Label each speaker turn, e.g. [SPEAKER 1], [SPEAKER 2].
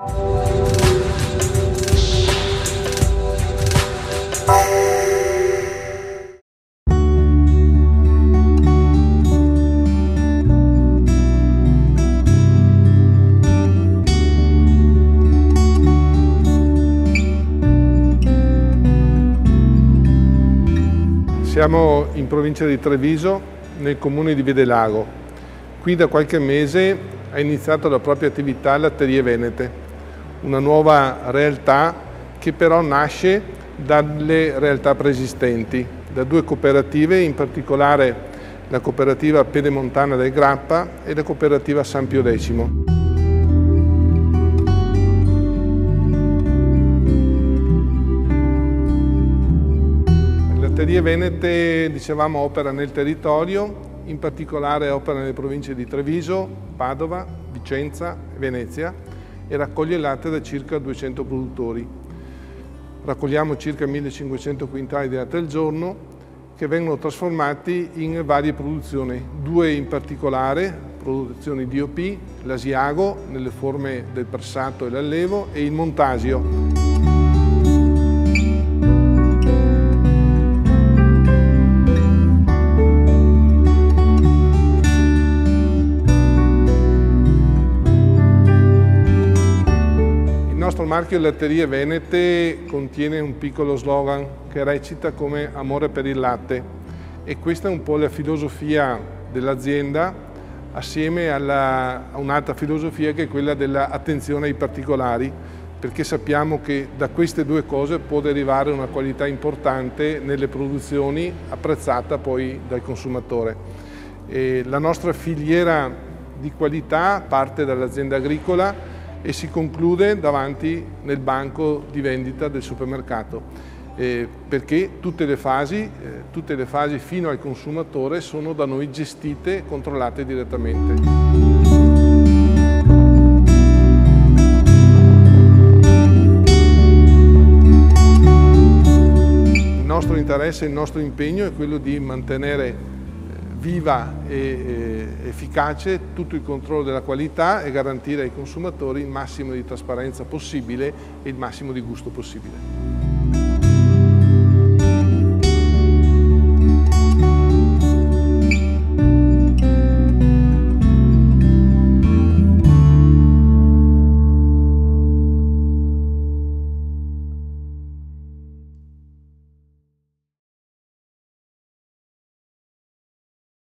[SPEAKER 1] Siamo in provincia di Treviso, nel comune di Vedelago. Qui da qualche mese ha iniziato la propria attività Latterie Venete, una nuova realtà che però nasce dalle realtà preesistenti, da due cooperative, in particolare la cooperativa Pedemontana del Grappa e la cooperativa San Pio X. Latterie Venete, dicevamo, opera nel territorio, in particolare opera nelle province di Treviso, Padova, Vicenza e Venezia e raccoglie latte da circa 200 produttori. Raccogliamo circa 1500 quintali di latte al giorno che vengono trasformati in varie produzioni, due in particolare, produzioni DOP, l'Asiago nelle forme del pressato e l'allevo e il Montasio. Il nostro marchio Latterie Venete contiene un piccolo slogan che recita come amore per il latte e questa è un po' la filosofia dell'azienda assieme a un'altra filosofia che è quella dell'attenzione ai particolari, perché sappiamo che da queste due cose può derivare una qualità importante nelle produzioni apprezzata poi dal consumatore. La nostra filiera di qualità parte dall'azienda agricola e si conclude davanti nel banco di vendita del supermercato, perché tutte le fasi fino al consumatore sono da noi gestite e controllate direttamente. Il nostro interesse, il nostro impegno è quello di mantenere viva e efficace tutto il controllo della qualità e garantire ai consumatori il massimo di trasparenza possibile e il massimo di gusto possibile.